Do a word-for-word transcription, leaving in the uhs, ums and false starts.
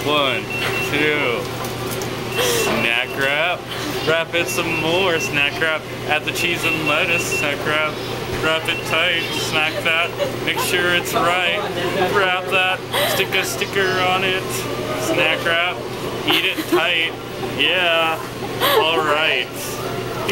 One, two. Snack wrap. Wrap it some more. Snack wrap. Add the cheese and lettuce. Snack wrap. Wrap it tight. Snack that. Make sure it's right. Wrap that. Stick a sticker on it. Snack wrap. Eat it tight. Yeah. All right.